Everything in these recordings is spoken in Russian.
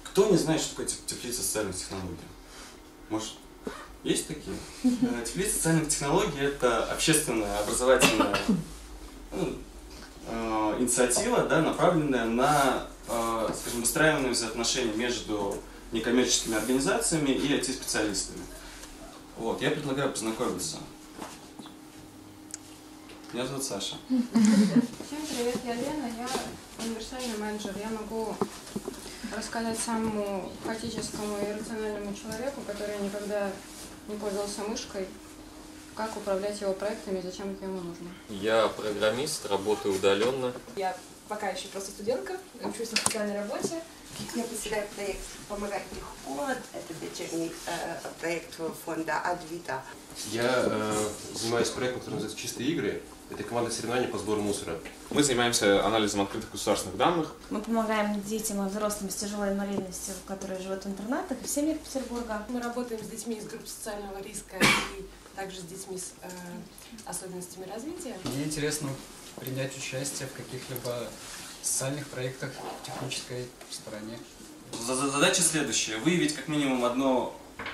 Кто не знает, что такое теплица социальных технологий? Может, есть такие? Теплица социальных технологий – это общественная образовательная инициатива, да, направленная на, скажем, выстраивание взаимоотношений между некоммерческими организациями и IT-специалистами. Вот, я предлагаю познакомиться. Меня зовут Саша. Всем привет, я Лена, я универсальный менеджер. Я могу рассказать самому хаотическому и рациональному человеку, который никогда не пользовался мышкой, как управлять его проектами и зачем это ему нужно. Я программист, работаю удаленно. Я пока еще просто студентка, учусь на социальной работе. Я представляю проект «Помогать легко». Это дочерний проект фонда Адвита. Я занимаюсь проектом, который называется «Чистые игры». Это команда соревнований по сбору мусора. Мы занимаемся анализом открытых государственных данных. Мы помогаем детям и взрослым с тяжелой инвалидностью, которые живут в интернатах и в семьях Петербурга. Мы работаем с детьми из групп социального риска и также с детьми с особенностями развития. Мне интересно принять участие в каких-либо социальных проектах в технической стороне. Задача следующая. Выявить как минимум одну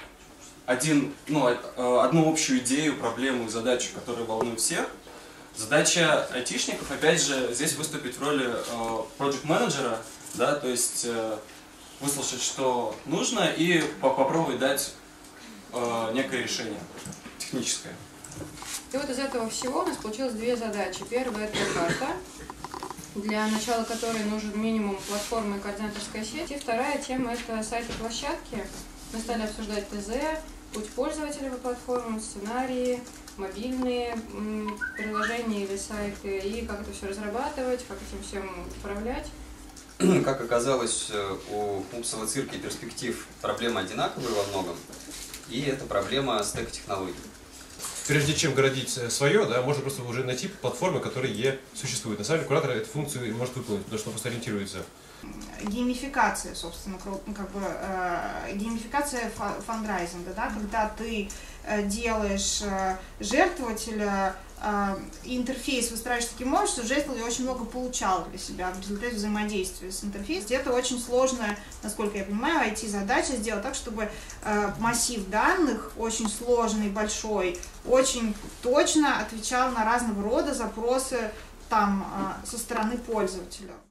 общую идею, проблему и задачу, которая волнует всех. Задача айтишников, опять же, здесь выступить в роли проект-менеджера, да, то есть выслушать, что нужно, и попробовать дать некое решение техническое. И вот из этого всего у нас получилось две задачи. Первая – это карта, для начала которой нужен минимум платформы и координаторская сеть. И вторая тема – это сайты площадки. Мы стали обсуждать ТЗ, путь пользователя по платформам, сценарии, мобильные приложения или сайты, и как это все разрабатывать, как этим всем управлять. Как оказалось, у Пупсова цирка перспектив проблемы одинаковые во многом, и это проблема стек-технологий. Прежде чем городить свое, да, можно просто уже найти платформы, которые существуют. На самом деле куратор эту функцию может выполнить, потому что он просто ориентируется. Геймификация, собственно, геймификация фандрайзинга, да, когда ты делаешь жертвователя, интерфейс выстраиваешь таким образом, что жертвователь очень много получал для себя в результате взаимодействия с интерфейсом. Это очень сложная, насколько я понимаю, IT-задача сделать так, чтобы массив данных, очень сложный, большой, очень точно отвечал на разного рода запросы со стороны пользователя.